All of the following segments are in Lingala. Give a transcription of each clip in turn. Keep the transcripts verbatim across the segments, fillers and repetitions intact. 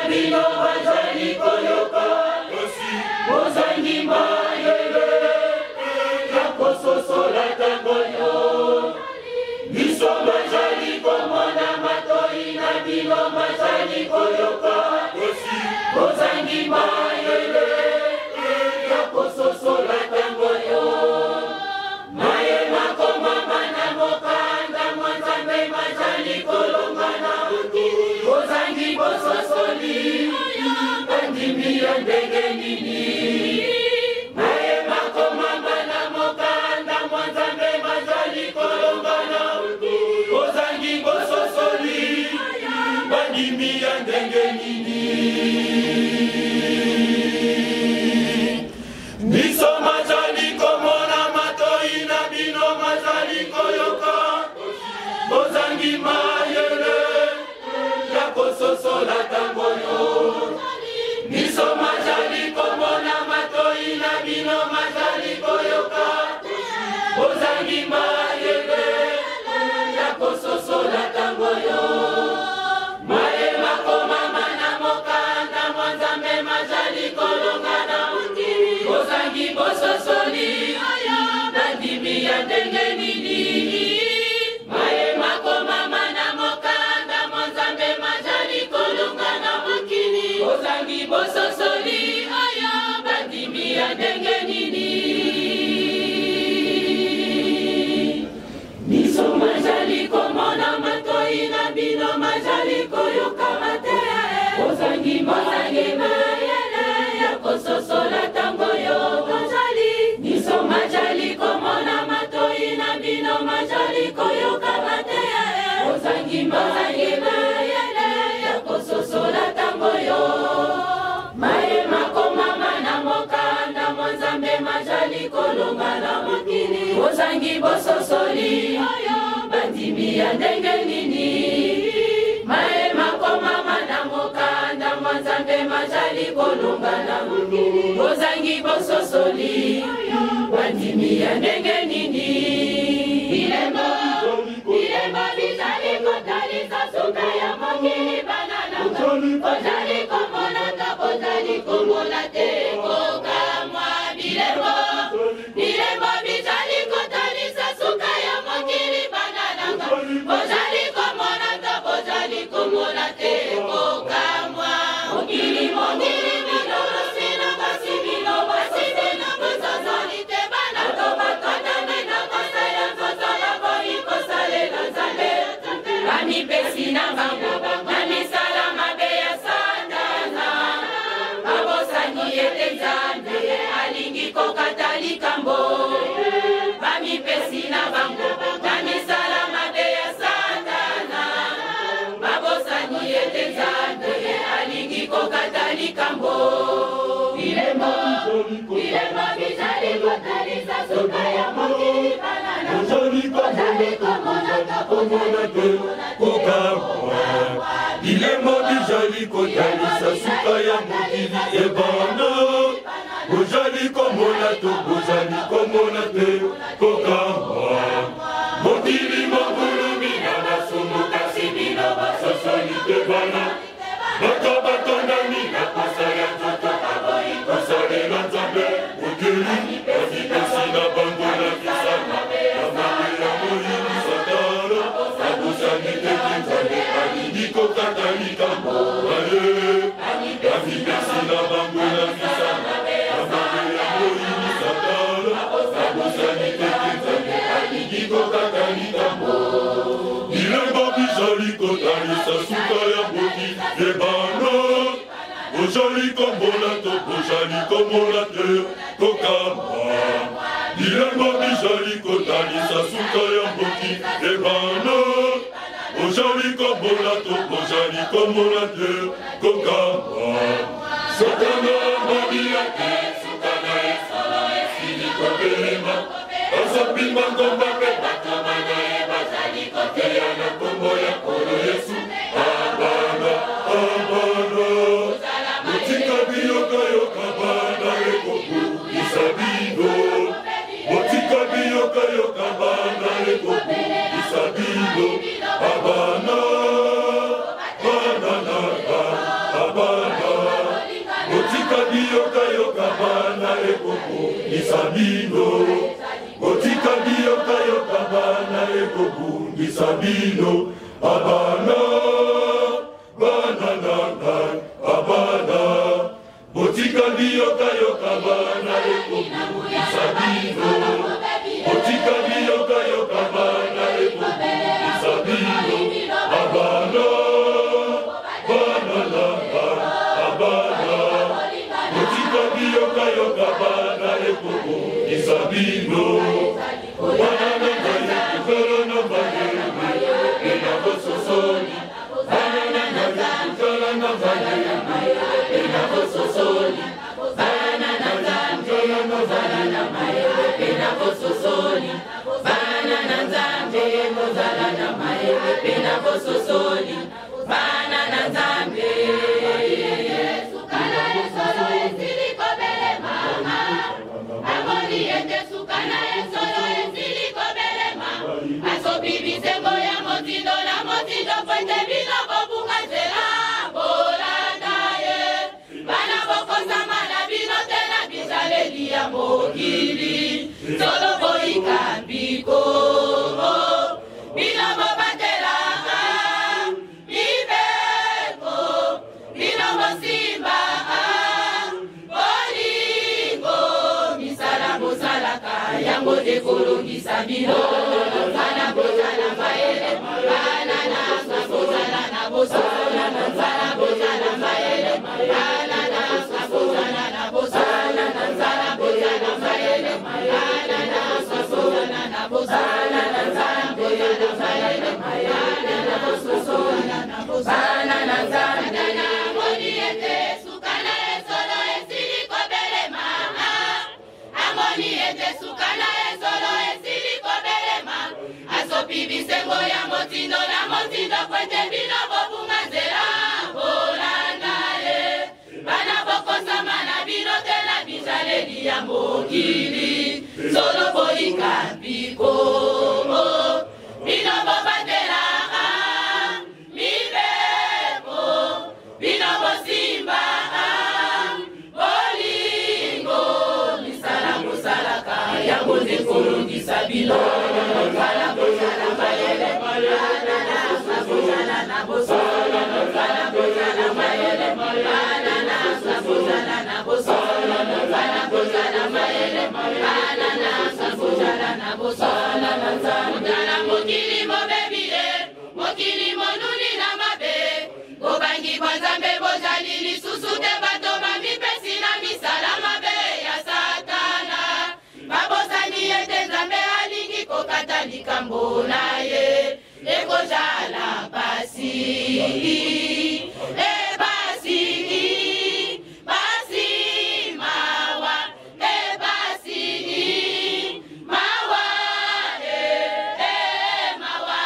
bino bazali koyoka bozangi mayele ya kososola tango yo biso bazali komona matoi na bino bazali koyoka bozangi mayele ya kososola tango yo maye makomama na mokanda mwanzambe mazali kolongana bozangi bososoli bandimi ya ndenge nini maye makomama na mokanda mwanzambe mazali kolongana bozangi bososoli bandimi ya ndenge nini biso mazali komona matoi na bino mazali koyoka bozangi mayele ya kososola tango yo biso mazali komona matoi na bino mazali koyoka bozangi mayele ya kososola tango yo maye makomama na mokanda mwanzambe mazali kolongana bozangi bososoli bandimi ya ndenge nini maye makomama na mokanda mwanzambe mazali kolongana bozangi bososoli bandimi ya ndenge nini biso mazali komona matoi na bino mazali koyoka mate bozangi mayele ya kososola tango yo bozali biso mazali komona matoi na bino mazali koyoka mate bozangi mayele ya kososola tango yo maye makomama na mokanda mwanzambe mazali kolongana mokili bozangi bososoli bandimi ya ndenge nini maye makomama na mokanda mwanzambe mazali kolongana mokili bozangi bososoli bandimi ya ndenge nini bilembo bilembo bizali kotalisa suka ya mokili banana bozali komonaka bozali komona te kokamwa bilembo bilembo bizali kotalisa suka ya mokili banananga bozali komonaka bozali komona te kokamwa mokili mokili bilolo sina basi bino basi bino bozazali te bana to bakatame na kosa ya nzoto ya boi kosalela nzambe bamipesi na bango na misala mabe ya satana babosani ete nzambe alingi kokata likambo bamipesi na bango na misala mabe ya satana babosani ete nzambe alingi kokata likambo bilembo bilembo bizali kotalisa suka ya mokili banana bozali komonaka bozali kokamwa bilembo bizali kotalisa suka ya mokili ebana bozali komona to bozali komona te kokamwa mokili mongulumi na masumu kasi bino basosoli te bana bato batondani na posa ya nzoto aboyi kosalela nzambe mokili bazipesi na bango na kisana ya mabe ya moyini satana abosani teki nzambe alingi kokata likambo aye bazipesi na bango na kisana ya mabe ya moyini satana abosani teki nzambe alingi kokata likambo bilembo bizali kotalisa suka ya mokili ebana bozali komona to bozali komona te kokamwa bilembo bizali kotalisa suka ya mokili ebana bozali komona to bozali komona te kokamwa satana moni yake suka na esolo esili kobelema azobima ngomba pe bato manaye bazali koteya na kombo ya kolo Yesu abana abana motika biyoka yoka bana ekoku isabino motika biyoka yoka bana ekoku isabino abana abana abana biyoka yoka bana ekoko isabino botika biyoka yoka bana ekoko isabino abana bana nanga abana botika biyoka yoka bana ekoko isabino botika biyoka yoka bana ekoko isabino abana bana nanga abana botika biyoka yoka bana ekoko isabino bana nanga yekukala na mayebe ena bososoli bana nanga yekukala na mayebe ena bososoli bana nanga yekukala na mayebe ena bososoli bana nanga yekukala na mayebe ena bososoli bana nanga bibisengo ya motindo na motindo kwete bino bobungazela bolanda ye bana bokozama na bino tena bizaleli ya mokili solo boikambiko bino bobandelanga mibeko bino bosimba bolingo misala bosalaka yango dekolongisa bino bana bozala maele bana nanga bozala na bozala bana bozala maele bana nanga bozala na bozala bana bozala maele bana nanga bozala na bozala bana bozala maele bana nanga bozala na bozala bana nanga moniete sukana solo esili kobele mama amoniete sukana solo esili kobele mama bibisengo ya motindo na motindo kwete bino bobungazela bolanda ye bana bokosama na bino tena bizaleli ya mokili solo boikambiko bino bobandelanga mibeko bino bosimba bolingo misala mosalaka yango ndekolongisa bino bana bozala mayele bana nanga bozala na bozala bana bozala mayele bana nanga bozala na bozala bana bozala mayele bana nanga bozala na bozala bana mokili mobebile mokili monuni na mabe bobangi bwazambe bozali lisusu te bato bamipesi na misala mabe ya satana babosani ete nzambe alingi kokata likambo na ye ekozala pasi ebasi basi mawa ebasi mawa e mawa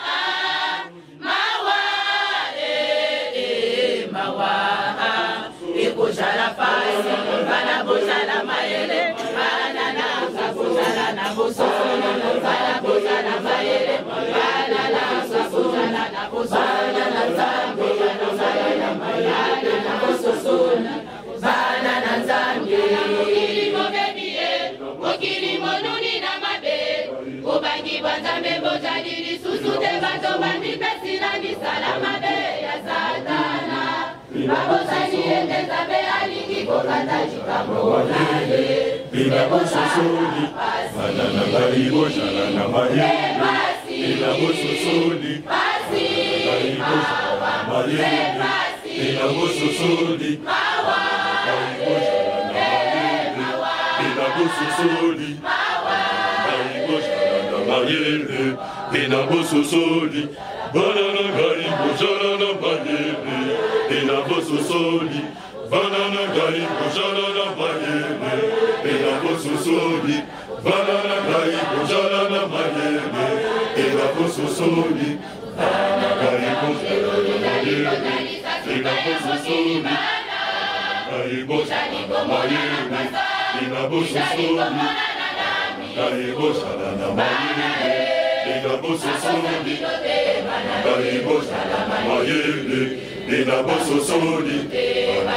mawa e mawa ekozala pasi bana bozala mayele bana nanga bozala na bozala bana bozala mayele bana nanga bozala na bozala na nzambe bozala na mayele na bososona bana na nzambe mokili mobebie mokili monuni na mabe bobangi bwa nzambe bozali lisusu te bato bamipesi na misala mabe ya satana babosani ete nzambe alingi kokata likambo na ye bina bososoli bana na ngai bozala na mayele bina bososoli ngai bozala na mayele bina bososoli ngai bozala na mayele bina bososoli ngai bozala na mayele bina bososoli bana na ngai bozala na mayele bina bososoli bana na ngai bozala na mayele bina bososoli bana na ngai bozala na mayele bina bososoli bana na ngai bozala na mayele bina bososoli ngai bozala na mayele bina bososoli ngai bozala na mayele bina bososoli ngai bozala na mayele bina bososoli ngai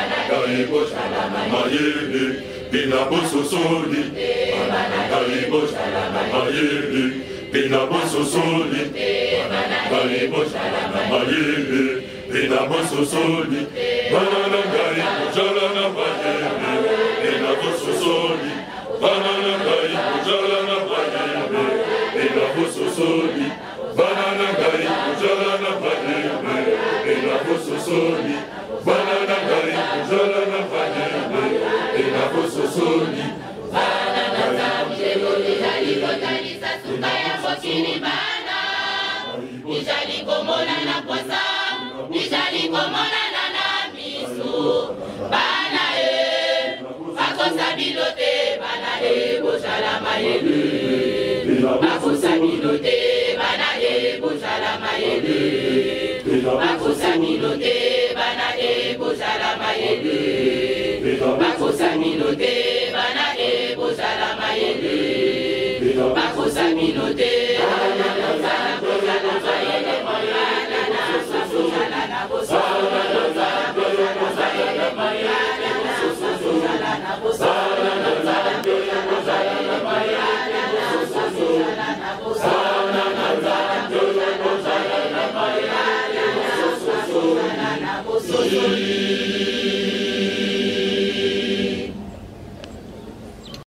ngai bozala na mayele pena bososoli bana na ngai bozala na mayele pena bososoli bana na ngai bozala na mayele pena bososoli bana na ngai bozala na mayele pena bososoli bana na ngai bozala na mayele pena bososoli bana na ngai bozala na mayele pena bososoli bana na ngai bozala na mayele pena bososoli bana na ngai bozali kotalisa suka ya mokili bana nizali komona na posa nizali komona na misu bana e bakosa bilote bana e bozala mayele bakosa bilote bana e bozala mayele bakosa bilote bana e bozala mayele bakosa bilote bana e bozala mayele bakosa bilote bana bozala bozala mayele bana na bozala na bozala mayele bana na bozala na bozala na bozala